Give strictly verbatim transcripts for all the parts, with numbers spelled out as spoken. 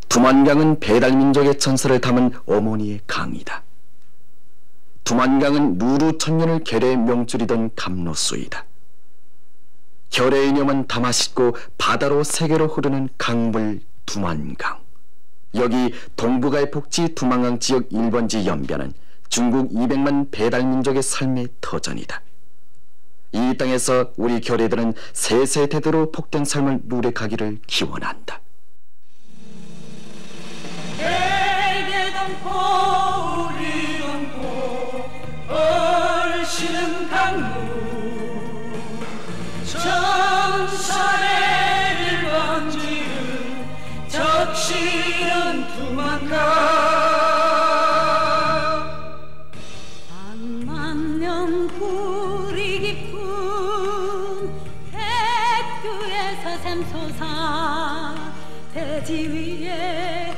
두만강은 배달민족의 전설을 담은 어머니의 강이다. 두만강은 누루 천년을 결의 명줄이던 감로수이다. 결의 이념은 다맛있고 바다로 세계로 흐르는 강물 두만강. 여기 동북아의 복지 두만강 지역 일 번지 연변은 중국 이백만 배달민족의 삶의 터전이다. 이 땅에서 우리 결의들은 세세대대로 복된 삶을 누려가기를 기원한다. 대개동포 우리 동포 얼씨는 강물 전설의 번지는 적시는 두만강 백만 년 뿌리 깊은 백두에서 샘솟아 대지 위에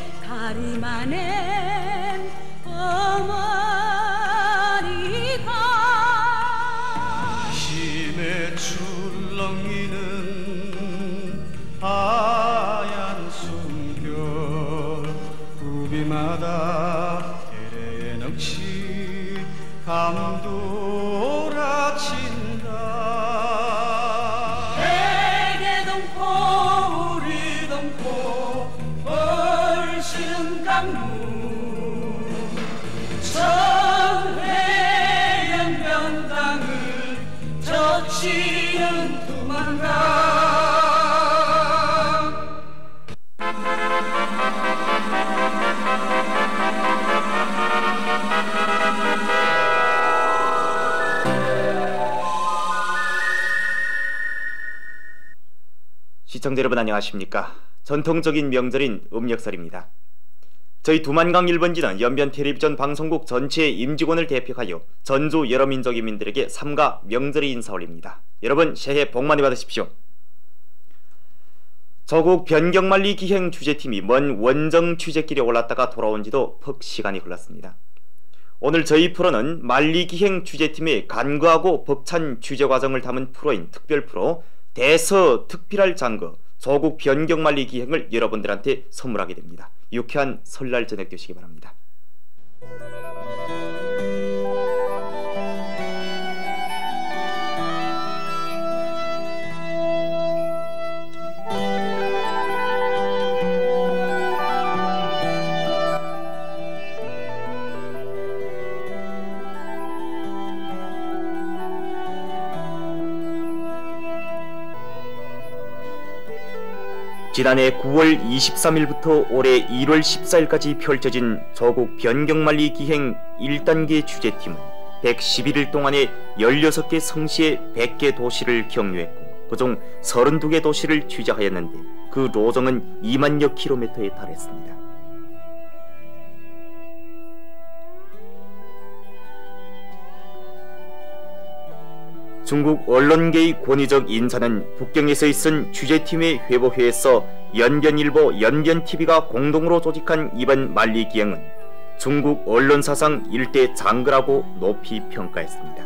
가리마낸 어머니가 힘에 출렁이는 하얀 숨결 구비마다 대레의 넋이 감돌아친다. 대개동포 우리 동포 얼씨는 강물 천회연변당을 적시는 두만강 시청자 여러분 안녕하십니까. 전통적인 명절인 음력설입니다. 저희 두만강 일 번지는 연변 텔레비전 방송국 전체의 임직원을 대표하여 전주 여러 민족의 민들에게 삼가 명절의 인사 올립니다. 여러분 새해 복 많이 받으십시오. 저국 변경만리 기행 취재팀이 먼 원정 취재길에 올랐다가 돌아온 지도 퍽 시간이 흘렀습니다. 오늘 저희 프로는 만리 기행 취재팀의 간거하고 벅찬 취재 과정을 담은 프로인 특별 프로 대서 특필할 장거 저국 변경만리 기행을 여러분들한테 선물하게 됩니다. 유쾌한 설날 저녁 되시기 바랍니다. 지난해 구월 이십삼일부터 올해 일월 십사일까지 펼쳐진 저국 변경만리 기행 일 단계 취재팀은 백십일일 동안에 열여섯 개 성시의 백 개 도시를 경유했고 그중 서른두 개 도시를 취재하였는데 그 로정은 이만여 킬로미터에 달했습니다. 중국 언론계의 권위적 인사는 북경에서 있은 취재팀의 회보회에서 연변일보, 연변티비가 공동으로 조직한 이번 만리 기행은 중국 언론사상 일대 장거라고 높이 평가했습니다.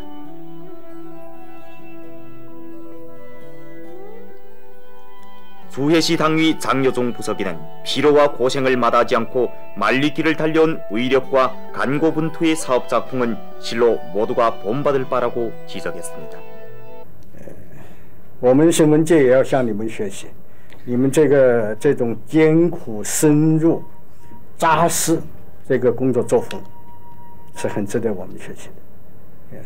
수해시 당위 장여종 부서기는 피로와 고생을 마다하지 않고 만리길을 달려온 의력과 간고분투의 사업작품은 실로 모두가 본받을 바라고 지적했습니다. 我们新闻界也要向你们学习，你们这个这种艰苦深入、扎实这个工作作风，是很值得我们学习的。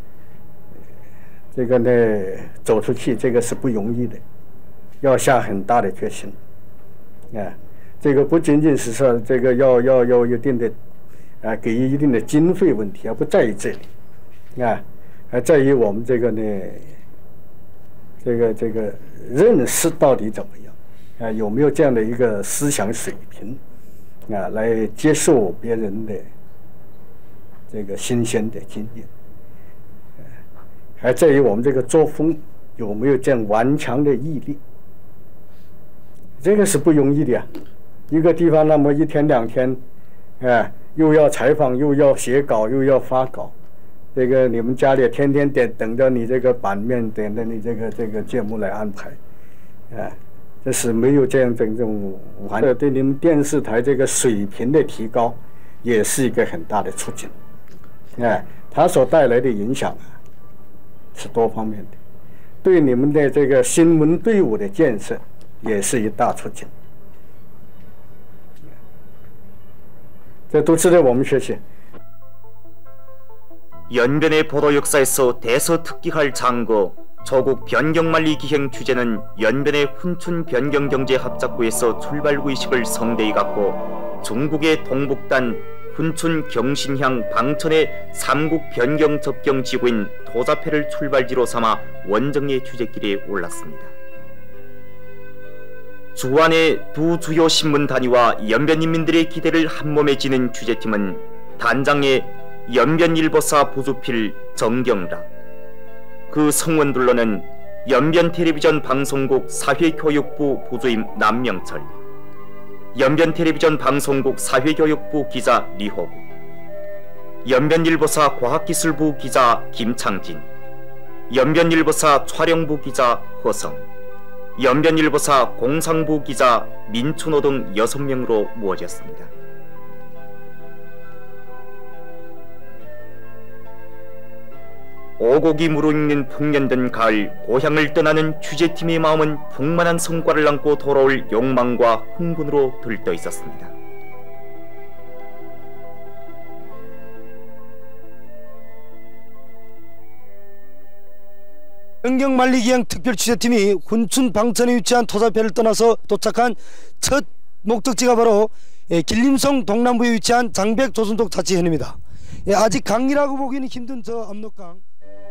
这个呢，走出去这个是不容易的，要下很大的决心。啊，这个不仅仅是说这个要要要一定的啊，给予一定的经费问题，而不在于这里，啊，还在于我们这个呢。 这个这个认识到底怎么样？啊，有没有这样的一个思想水平啊，来接受别人的这个新鲜的经验？啊，还在于我们这个作风有没有这样顽强的毅力？这个是不容易的呀。一个地方那么一天两天，啊，又要采访，又要写稿，又要发稿。 这个你们家里天天等等着你这个版面，等着你这个这个节目来安排，啊， 是没有这样的这种完，对你们电视台这个水平的提高，也是一个很大的促进。哎，它所带来的影响啊，是多方面的，对你们的这个新闻队伍的建设也是一大促进。这都值得我们学习。 연변의 보도 역사에서 대서특기할 장고 조국 변경만리 기행 주제는 연변의 훈춘 변경경제합작구에서 출발의식을 성대히 갖고 중국의 동북단 훈춘 경신향 방천의 삼국 변경 접경 지구인 도자패를 출발지로 삼아 원정의 주제길에 올랐습니다. 주안의 두 주요 신문 단위와 연변인민들의 기대를 한몸에 지는 주제팀은 단장의 연변일보사 부주필 정경락, 그 성원들로는 연변텔레비전 방송국 사회교육부 부주임 남명철, 연변텔레비전 방송국 사회교육부 기자 리호구, 연변일보사 과학기술부 기자 김창진, 연변일보사 촬영부 기자 허성, 연변일보사 공상부 기자 민춘호 등 여섯 명으로 모아졌습니다. 오곡이 무르익는 풍년된 가을, 고향을 떠나는 취재팀의 마음은 풍만한 성과를 안고 돌아올 욕망과 흥분으로 들떠 있었습니다. 변경만리기행 특별취재팀이 훈춘 방천에 위치한 토자패를 떠나서 도착한 첫 목적지가 바로 길림성 동남부에 위치한 장백 조선족 자치현입니다. 아직 강이라고 보기는 힘든 저 압록강.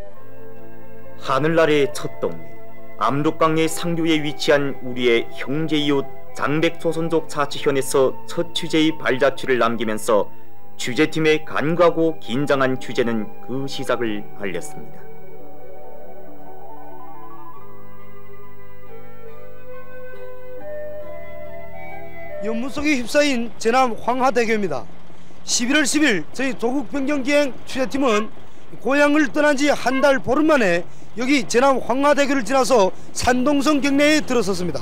하늘 아래 첫 동네, 압록강의 상류에 위치한 우리의 형제 이웃 장백 조선족 자치현에서 첫 취재의 발자취를 남기면서 취재팀의 간과하고 긴장한 취재는 그 시작을 알렸습니다. 연문 속에 휩싸인 제남 황하대교입니다. 십일월 십일 저희 조국 변경기행 취재팀은 고향을 떠난 지 한 달 보름 만에 여기 제남 황하대교를 지나서 산동성 경내에 들어섰습니다.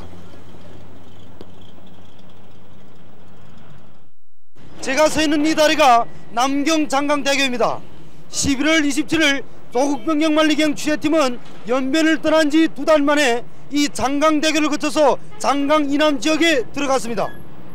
제가 서 있는 이 다리가 남경 장강대교입니다. 십일월 이십칠일 조국 변경만리기행 취재팀은 연변을 떠난 지 두 달 만에 이 장강대교를 거쳐서 장강 이남 지역에 들어갔습니다.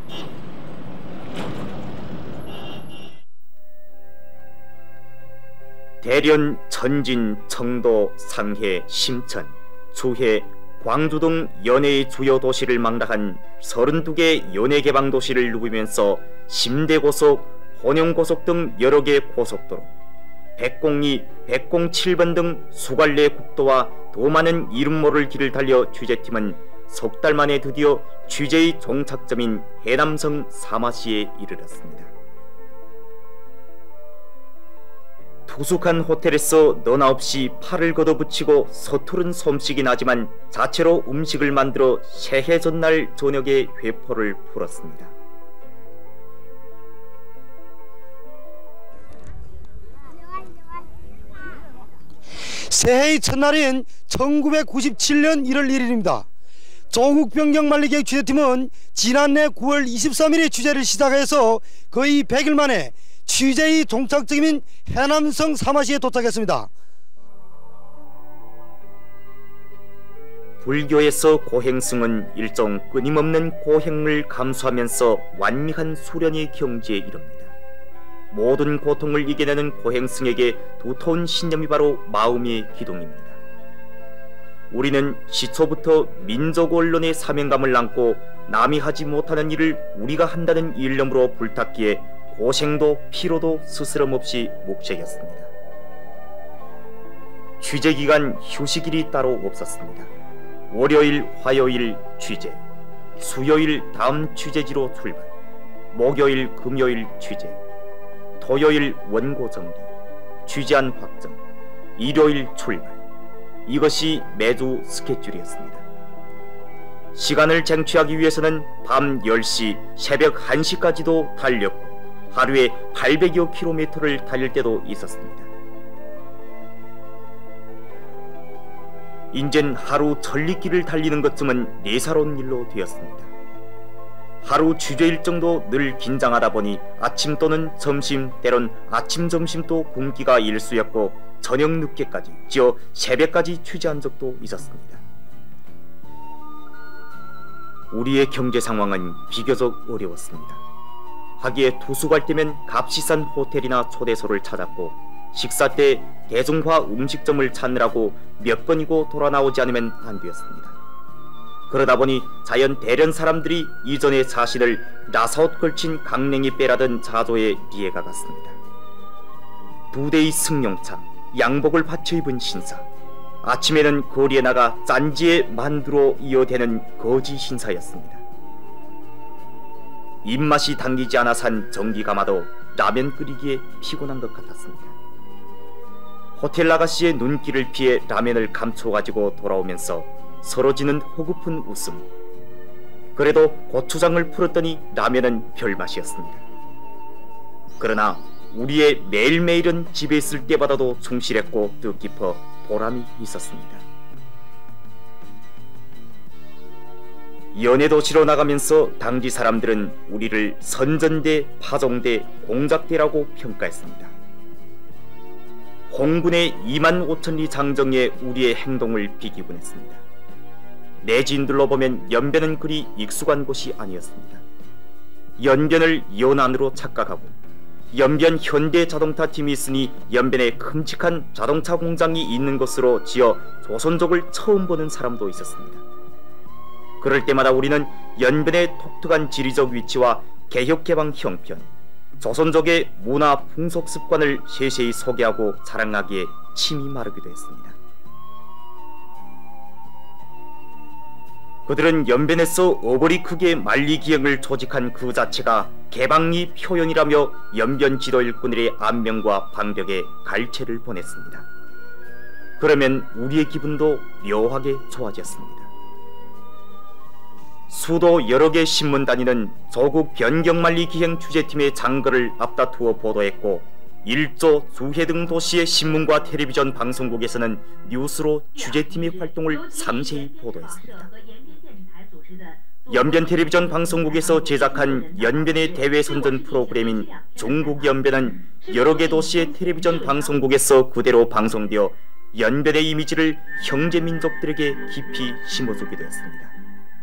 대련, 천진, 청도, 상해, 심천, 주해, 광주 등 연해의 주요 도시를 망라한 서른두 개 연해 개방 도시를 누비면서 심대고속, 혼영고속 등 여러 개 고속도로, 백공이, 백공칠 번 등 수갈래 국도와 더 많은 이름 모를 길을 달려 취재팀은 석 달 만에 드디어 취재의 종착점인 해남성 사마시에 이르렀습니다. 투숙한 호텔에서 너나 없이 팔을 걷어붙이고 서투른 솜씨긴 하지만 자체로 음식을 만들어 새해 전날 저녁에 회포를 풀었습니다. 새해의 첫날인 천구백구십칠년 일월 일일입니다. 조국 변경만리기행 취재팀은 지난해 구월 이십삼일에 취재를 시작해서 거의 백 일 만에 취재의 종착점인 해남성 사마시에 도착했습니다. 불교에서 고행승은 일종 끊임없는 고행을 감수하면서 완미한 수련의 경지에 이릅니다. 모든 고통을 이겨내는 고행승에게 두터운 신념이 바로 마음의 기둥입니다. 우리는 시초부터 민족 언론의 사명감을 안고 남이 하지 못하는 일을 우리가 한다는 일념으로 불탔기에 고생도 피로도 스스럼 없이 묵직했습니다. 취재기간 휴식일이 따로 없었습니다. 월요일, 화요일 취재, 수요일 다음 취재지로 출발, 목요일, 금요일 취재, 토요일 원고 정리, 취재안 확정, 일요일 출발. 이것이 매주 스케줄이었습니다. 시간을 쟁취하기 위해서는 밤 열 시, 새벽 한 시까지도 달렸고 하루에 팔백여 킬로미터를 달릴 때도 있었습니다. 인젠 하루 전리길을 달리는 것쯤은 예사로운 일로 되었습니다. 하루 주제 일정도 늘 긴장하다 보니 아침 또는 점심, 때론 아침 점심도 굶기가 일쑤였고 저녁 늦게까지, 지어 새벽까지 취재한 적도 있었습니다. 우리의 경제 상황은 비교적 어려웠습니다. 하기에 도수 갈 때면 값이 싼 호텔이나 초대소를 찾았고, 식사 때 대중화 음식점을 찾느라고 몇 번이고 돌아 나오지 않으면 안 되었습니다. 그러다 보니 자연 대련 사람들이 이전의 자신을 나사옷 걸친 강냉이 빼라던 자조에 비애가 갔습니다. 두 대의 승용차, 양복을 받쳐 입은 신사, 아침에는 거리에 나가 짠지에 만두로 이어대는 거지 신사였습니다. 입맛이 당기지 않아 산 전기가마도 라면 끓이기에 피곤한 것 같았습니다. 호텔 아가씨의 눈길을 피해 라면을 감춰가지고 돌아오면서 서로 지는 호구픈 웃음. 그래도 고추장을 풀었더니 라면은 별맛이었습니다. 그러나 우리의 매일매일은 집에 있을 때보다도 충실했고 뜻깊어 보람이 있었습니다. 연애도시로 나가면서 당지 사람들은 우리를 선전대, 파종대, 공작대라고 평가했습니다. 홍군의 이만 오천리 장정에 우리의 행동을 비기곤 했습니다. 내 지인들로 보면 연변은 그리 익숙한 곳이 아니었습니다. 연변을 연안으로 착각하고 연변 현대자동차팀이 있으니 연변에 큼직한 자동차 공장이 있는 것으로 지어 조선족을 처음 보는 사람도 있었습니다. 그럴 때마다 우리는 연변의 독특한 지리적 위치와 개혁개방 형편, 조선족의 문화 풍속 습관을 세세히 소개하고 자랑하기에 침이 마르기도 했습니다. 그들은 연변에서 어버리 크게 만리기행을 조직한 그 자체가 개방리 표현이라며 연변 지도 일꾼들의 안면과 방벽에 갈채를 보냈습니다. 그러면 우리의 기분도 묘하게 좋아졌습니다. 수도 여러 개 신문단위는 조국 변경만리 기행 취재팀의 장거를 앞다투어 보도했고, 일조, 주해 등 도시의 신문과 텔레비전 방송국에서는 뉴스로 취재팀의 활동을 상세히 보도했습니다. 연변 텔레비전 방송국에서 제작한 연변의 대외 선전 프로그램인 중국 연변은 여러 개 도시의 텔레비전 방송국에서 그대로 방송되어 연변의 이미지를 형제 민족들에게 깊이 심어주기도 했습니다.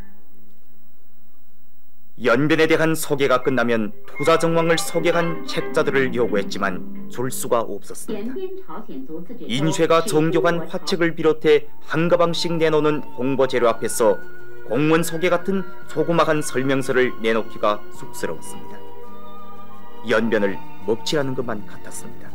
연변에 대한 소개가 끝나면 투자 정황을 소개한 책자들을 요구했지만 줄 수가 없었습니다. 인쇄가 정교한 화책을 비롯해 한 가방씩 내놓는 홍보 재료 앞에서 공무원 소개 같은 조그마한 설명서를 내놓기가 쑥스러웠습니다. 연변을 먹칠하는 것만 같았습니다.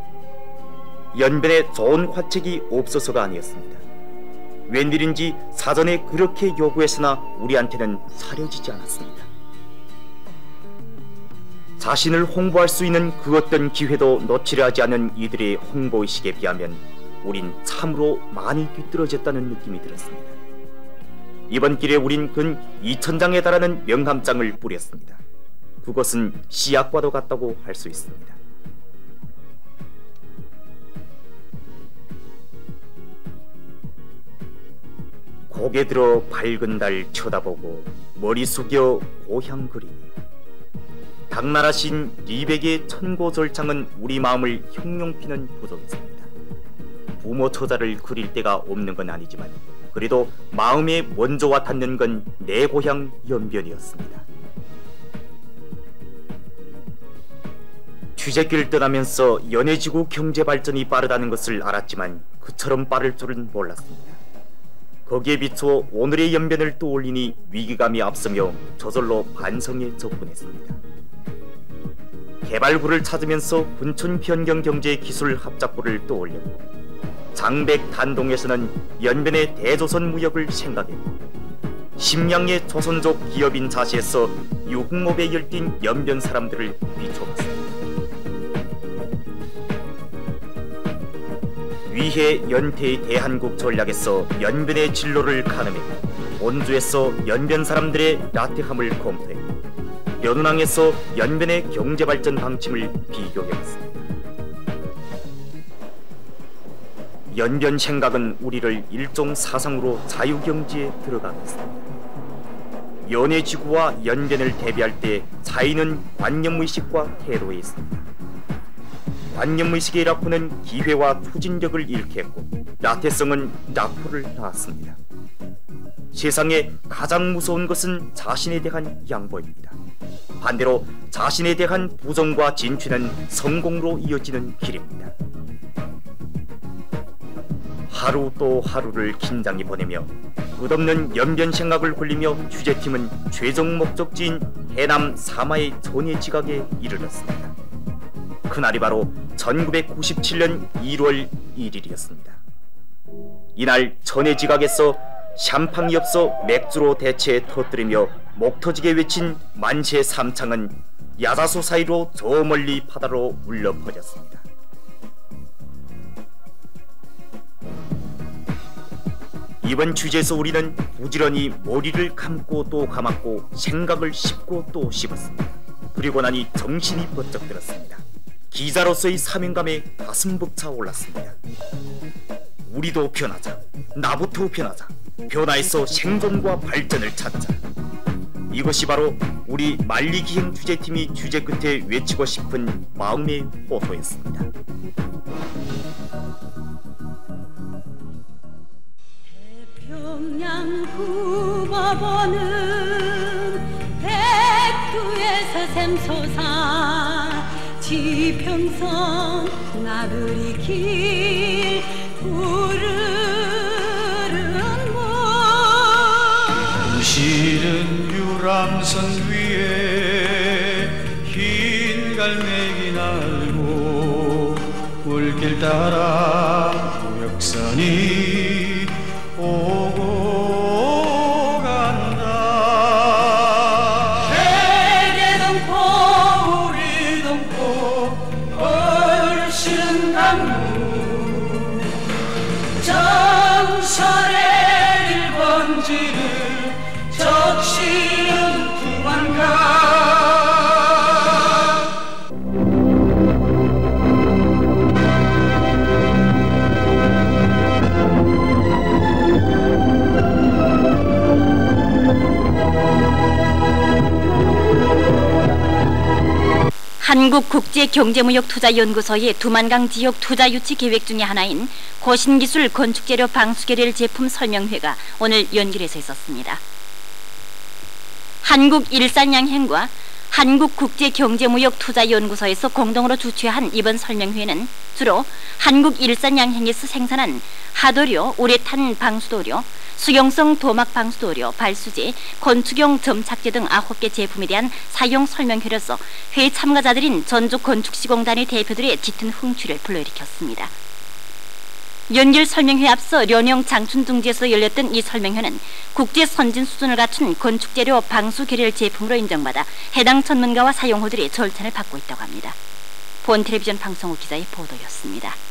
연변에 좋은 화책이 없어서가 아니었습니다. 웬일인지 사전에 그렇게 요구했으나 우리한테는 사려지지 않았습니다. 자신을 홍보할 수 있는 그 어떤 기회도 놓치려 하지 않은 이들의 홍보의식에 비하면 우린 참으로 많이 뒤떨어졌다는 느낌이 들었습니다. 이번 길에 우린 근 이천 장에 달하는 명함장을 뿌렸습니다. 그것은 씨앗과도 같다고 할 수 있습니다. 고개 들어 밝은 달 쳐다보고 머리 숙여 고향 그리니, 당나라신 리백의 천고절창은 우리 마음을 흉룡피는 부족했습니다. 부모 처자를 그릴 데가 없는 건 아니지만 그래도 마음에 먼저 와 닿는 건 내 고향 연변이었습니다. 취재길을 떠나면서 연해지구 경제발전이 빠르다는 것을 알았지만 그처럼 빠를 줄은 몰랐습니다. 거기에 비추어 오늘의 연변을 떠올리니 위기감이 앞서며 저절로 반성에 접근했습니다. 개발구를 찾으면서 군촌 변경 경제 기술 합작구를 떠올렸고, 장백 단동에서는 연변의 대조선 무역을 생각했고, 심양의 조선족 기업인 자시에서 유흥업에 열띤 연변 사람들을 비춰봤습니다. 위해 연태의 대한국 전략에서 연변의 진로를 가늠했고, 원주에서 연변 사람들의 나태함을 검토했고, 연운항에서 연변의 경제발전 방침을 비교해봤습니다. 연변 생각은 우리를 일종 사상으로 자유경지에 들어가게 했습니다. 연해지구와 연변을 대비할 때 차이는 관념의식과 태도에 있습니다. 관념의식의 라포는 기회와 추진력을 잃게 했고 라테성은 라포를 낳았습니다. 세상에 가장 무서운 것은 자신에 대한 양보입니다. 반대로 자신에 대한 부정과 진취는 성공으로 이어지는 길입니다. 하루 또 하루를 긴장히 보내며 끝없는 연변 생각을 굴리며 취재팀은 최종 목적지인 해남 사마의 전해 지각에 이르렀습니다. 그날이 바로 천구백구십칠 년 일월 일일이었습니다. 이날 전해 지각에서 샴팡이 없어 맥주로 대체해 터뜨리며 목 터지게 외친 만세 삼창은 야자수 사이로 저 멀리 바다로 울려 퍼졌습니다. 이번 취재에서 우리는 부지런히 머리를 감고 또 감았고 생각을 씹고 또 씹었습니다. 그리고 나니 정신이 번쩍 들었습니다. 기자로서의 사명감에 가슴 벅차 올랐습니다. 우리도 변하자. 나부터 변하자. 변화에서 생존과 발전을 찾자. 이것이 바로 우리 만리기행 취재팀이 취재 끝에 외치고 싶은 마음의 호소였습니다. 태평양 굽어보는 백두에서 샘솟아 지평선 나들이 길 부르는 문 시른 유람선 위에 흰 갈매기 날고 물길 따라 무역선이 오고 간다. 대개동포 우리 동포 얼씨는 강물 정설의 일번지를 적시는 두만강 한국국제경제무역투자연구소의 두만강 지역 투자 유치 계획 중의 하나인 고신기술 건축재료 방수계열 제품 설명회가 오늘 연길에서 있었습니다. 한국일산양행과 한국국제경제무역투자연구소에서 공동으로 주최한 이번 설명회는 주로 한국일산양행에서 생산한 하도료, 우레탄 방수도료, 수경성 도막 방수도료, 발수제, 건축용 점착제 등 아홉 개 제품에 대한 사용 설명회로서 회의 참가자들인 전주건축시공단의 대표들의 짙은 흥취를 불러일으켰습니다. 연길 설명회에 앞서 련영 장춘둥지에서 열렸던 이 설명회는 국제 선진 수준을 갖춘 건축재료 방수 계열 제품으로 인정받아 해당 전문가와 사용호들의 절찬을 받고 있다고 합니다. 본 텔레비전 방송국 기자의 보도였습니다.